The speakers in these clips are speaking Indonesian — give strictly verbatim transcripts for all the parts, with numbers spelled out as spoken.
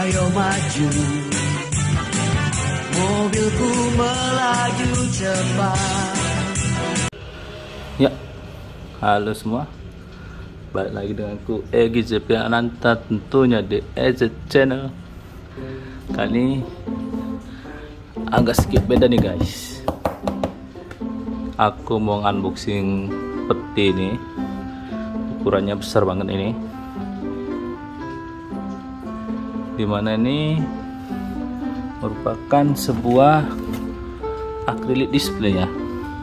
ayo maju, mobilku melaju cepat. Ya, halo semua, balik lagi denganku Egy Z P Ananta, tentunya di E Z Channel. Kali ini agak sedikit beda nih guys. Aku mau unboxing peti ini, ukurannya besar banget ini. Dimana ini merupakan sebuah akrilik display ya.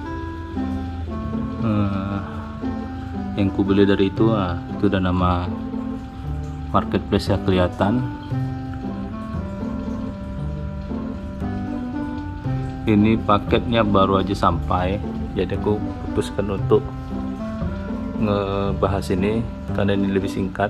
Hmm, yang ku beli dari itu, ah, itu udah nama marketplace ya, kelihatan. Ini paketnya baru aja sampai, jadi aku putuskan untuk ngebahas ini karena ini lebih singkat.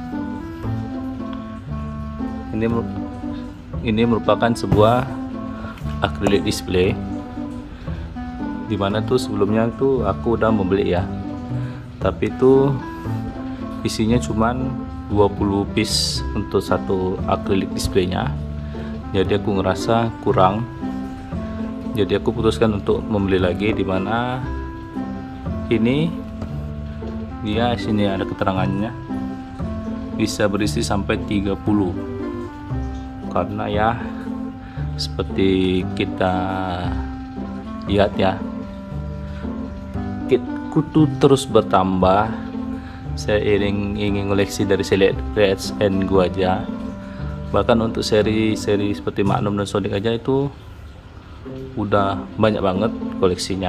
Ini ini merupakan sebuah akrilik display, dimana tuh sebelumnya tuh aku udah membeli ya, tapi itu isinya cuman dua puluh piece untuk satu akrilik displaynya, jadi aku ngerasa kurang. Jadi aku putuskan untuk membeli lagi, dimana ini dia sini ada keterangannya bisa berisi sampai tiga puluh, karena ya seperti kita lihat ya, kit kutu terus bertambah seiring ingin koleksi dari Select Reds and gua aja. Bahkan untuk seri-seri seperti Magnum dan Sonic aja itu udah banyak banget koleksinya.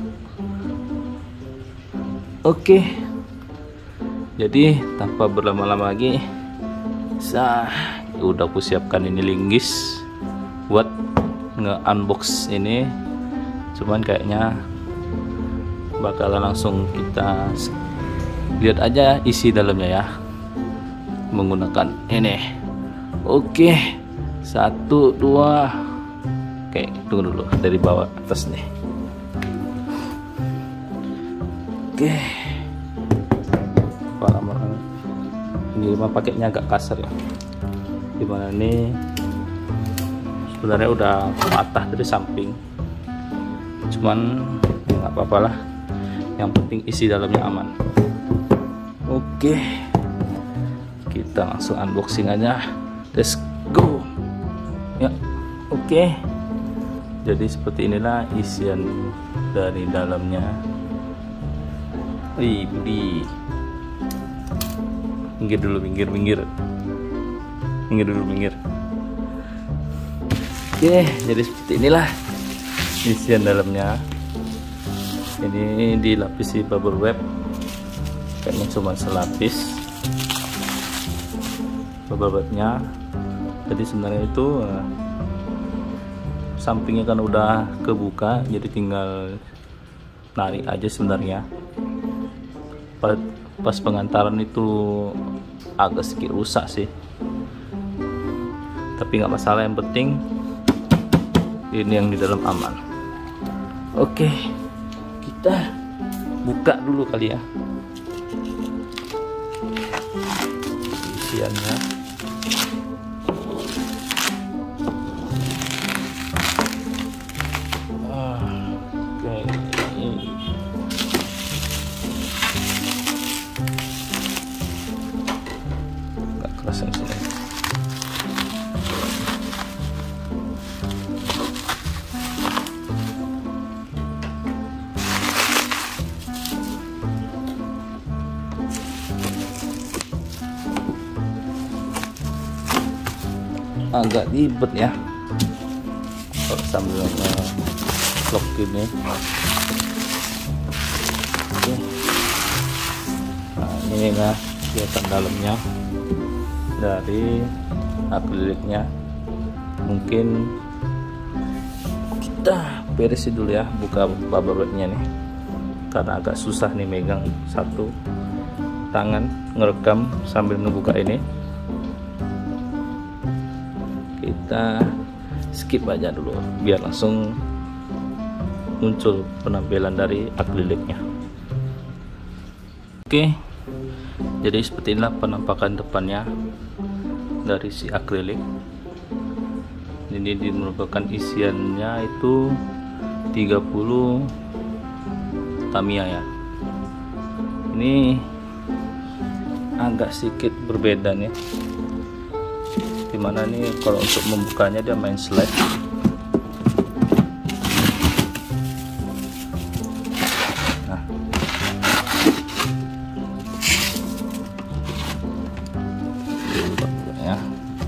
Oke, jadi tanpa berlama-lama lagi, sah udah aku siapkan ini linggis buat nge-unbox ini. Cuman kayaknya bakalan langsung kita lihat aja isi dalamnya ya, menggunakan ini. Oke, satu dua. Oke, tunggu dulu dari bawah atas nih. Oke, ini memang paketnya agak kasar ya, dimana ini sebenarnya udah patah dari samping, cuman nggak apa-apa lah, yang penting isi dalamnya aman. Oke, kita langsung unboxing aja, let's go ya. Oke, jadi seperti inilah isian dari dalamnya. Wih, budi. Minggir dulu, minggir, minggir. Minggir dulu, minggir. Oke, jadi seperti inilah isian dalamnya. Ini dilapisi bubble wrap, kayaknya cuma selapis bubble wrapnya. Jadi sebenarnya itu uh, sampingnya kan udah kebuka, jadi tinggal narik aja sebenarnya. Pas, pas pengantaran itu agak sedikit rusak sih, tapi nggak masalah, yang penting ini yang di dalam aman. Oke, kita buka dulu kali ya isiannya. Pasang sini. Agak ribet ya kalau sambil nge-lock ini. Oke. Nah, ini lah kelihatan dalamnya dari akriliknya. Mungkin kita beresin dulu ya, buka bubble wrapnya nih, karena agak susah nih megang satu tangan ngerekam sambil ngebuka ini. Kita skip aja dulu biar langsung muncul penampilan dari akriliknya. Oke, jadi seperti inilah penampakan depannya. dari si akrilik. Ini merupakan isiannya itu tiga puluh Tamiya ya. Ini agak sedikit berbeda nih, dimana nih kalau untuk membukanya dia main slide. Nah, ya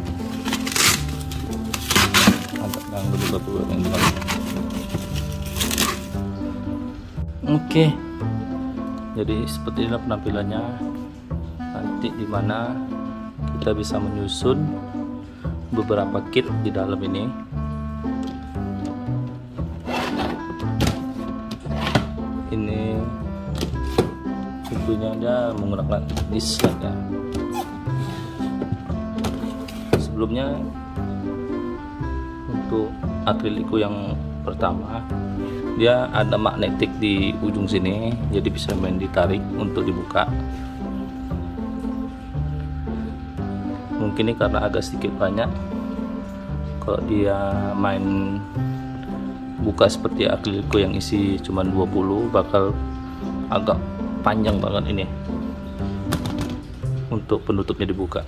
agak ganggu juga buat yang di dalam. Oke, jadi seperti inilah penampilannya nanti, dimana kita bisa menyusun beberapa kit di dalam ini. Ini tentunya dia menggunakan disc ya. Sebelumnya untuk akriliku yang pertama, dia ada magnetik di ujung sini, jadi bisa main ditarik untuk dibuka. Mungkin ini karena agak sedikit banyak, kalau dia main buka seperti akriliku yang isi cuma dua puluh, bakal agak panjang banget ini untuk penutupnya dibuka.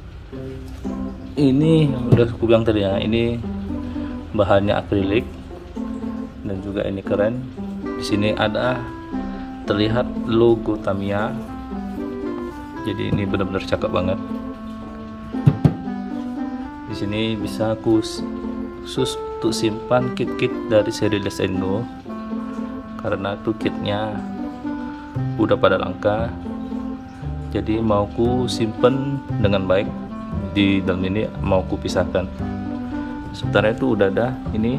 Ini udah aku bilang tadi ya, ini bahannya akrilik dan juga ini keren. Di sini ada terlihat logo Tamiya, jadi ini benar-benar cakep banget. Di sini bisa khusus untuk simpan kit-kit dari seri Les Endo, karena tuh kitnya udah pada langka, jadi mau ku simpen dengan baik di dalam ini, mau ku pisahkan. Sebenarnya itu udah ada ini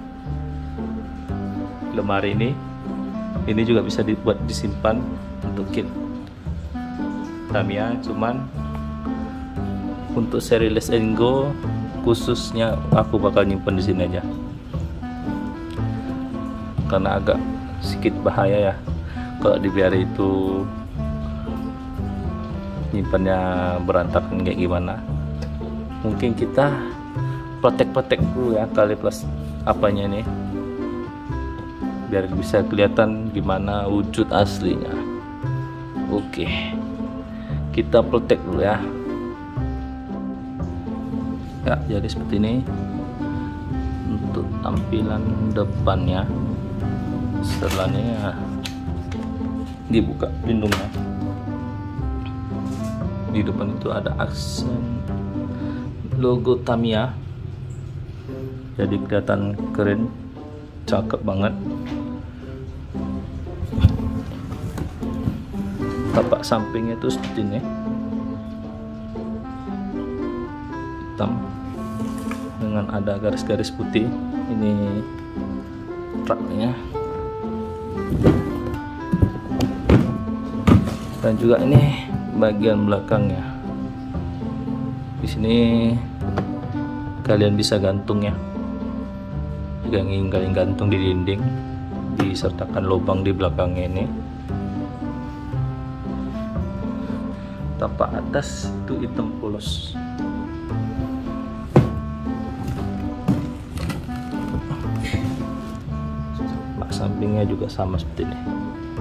lemari ini, ini juga bisa dibuat disimpan untuk kit Tamiya, cuman untuk seri Les Endo khususnya aku bakal nyimpen di sini aja, karena agak sedikit bahaya ya kalau dibiarkan itu nyimpannya berantakan kayak gimana. Mungkin kita protek-protek dulu ya kali plus apanya nih, biar bisa kelihatan gimana wujud aslinya. Oke, kita protek dulu ya. Ya, jadi seperti ini untuk tampilan depannya. Setelahnya ya, dibuka pelindungnya. Di depan itu ada aksen logo Tamiya, jadi kelihatan keren, cakep banget. Tapak sampingnya itu seperti ini, hitam dengan ada garis-garis putih. Ini truknya, dan juga ini bagian belakangnya. Di sini kalian bisa gantung ya, jika ingin kalian gantung di dinding, disertakan lubang di belakangnya ini. Tapak atas itu hitam polos. Tapak sampingnya juga sama seperti ini.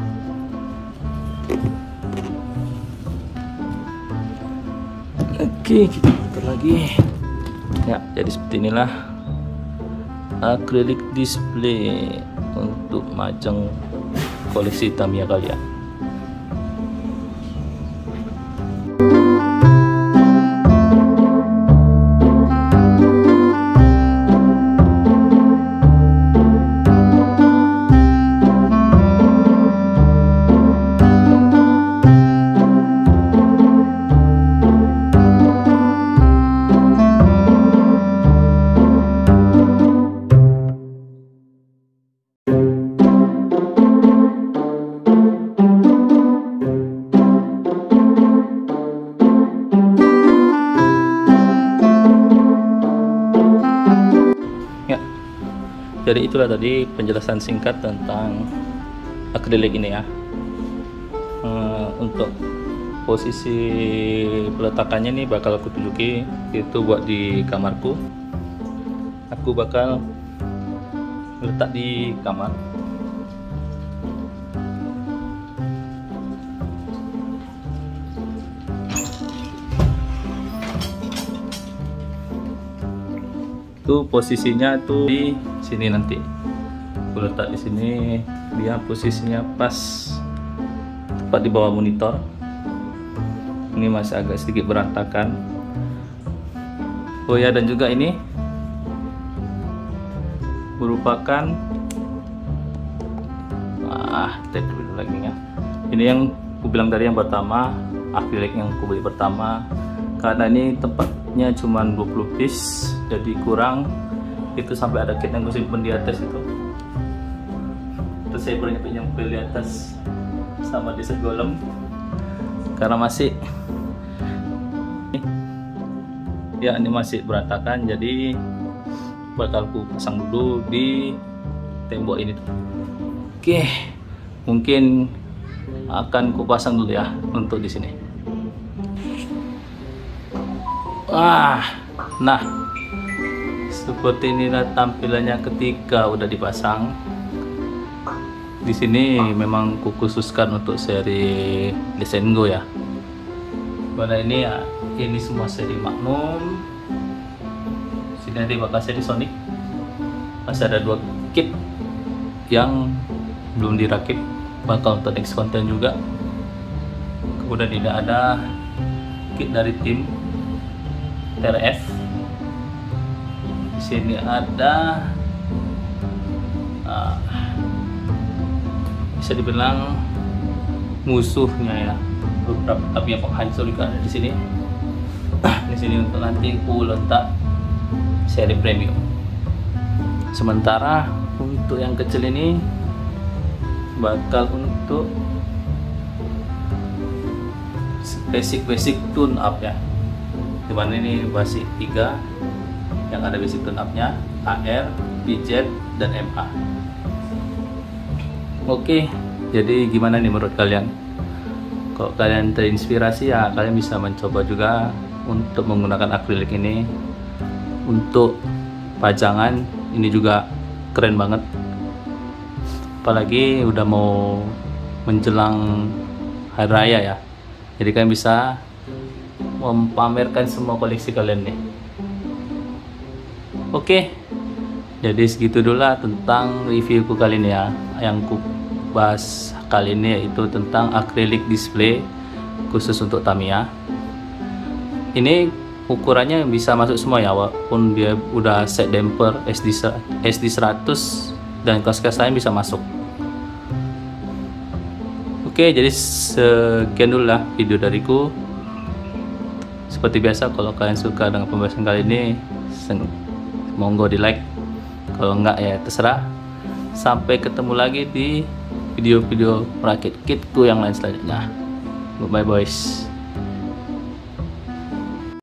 Oke, kita putar lagi ya. Jadi seperti inilah acrylic display untuk majang koleksi Tamiya kalian. Jadi itulah tadi penjelasan singkat tentang akrilik ini ya. Hmm, untuk posisi peletakannya nih bakal aku tunjuki, itu buat di kamarku. Aku bakal letak di kamar. Itu posisinya tuh di sini nanti. Aku letak di sini, dia posisinya pas tepat di bawah monitor. Ini masih agak sedikit berantakan. Oh ya, dan juga ini merupakan ah kita dulu lagi ya. Ini yang aku bilang tadi yang pertama, akrilik yang aku beli pertama. Karena ini tempatnya cuma dua puluh piece, jadi kurang. Itu sampai ada kit yang aku simpen di atas itu. Terus saya pernah nyempil di atas sama di segolem karena masih ya ini masih berantakan, jadi bakal aku pasang dulu di tembok ini. Oke, mungkin akan ku pasang dulu ya untuk di sini. Ah, nah seperti inilah tampilannya ketika udah dipasang. Di sini memang kukhususkan untuk seri Desengo ya. Pada ini ya, ini semua seri Magnum. Sini nanti bakal seri Sonic. Masih ada dua kit yang belum dirakit, bakal untuk next konten juga. Kemudian tidak ada kit dari tim T R F. Di sini ada uh, bisa dibilang musuhnya ya, beberapa tapi yang penghancur juga ada di sini. Di sini untuk nanti aku letak seri premium. Sementara untuk yang kecil ini bakal untuk basic-basic tune up ya. Dimana ini basic tiga yang ada basic tune up-nya A R, P Z, dan M A. Oke, jadi gimana nih menurut kalian? Kalau kalian terinspirasi ya kalian bisa mencoba juga untuk menggunakan akrilik ini untuk pajangan. Ini juga keren banget, apalagi udah mau menjelang hari raya ya, jadi kalian bisa memamerkan semua koleksi kalian nih. Oke, jadi segitu dulu lah tentang reviewku kali ini ya. Yang ku bahas kali ini yaitu tentang akrilik display khusus untuk Tamiya. Ini ukurannya bisa masuk semua ya, walaupun dia udah set damper S D seratus dan kelas-kelas lain bisa masuk. Oke, jadi sekian dulu lah video dariku. Seperti biasa, kalau kalian suka dengan pembahasan kali ini, monggo di like. Kalau enggak ya terserah. Sampai ketemu lagi di video-video merakit kitku yang lain selanjutnya. Goodbye boys.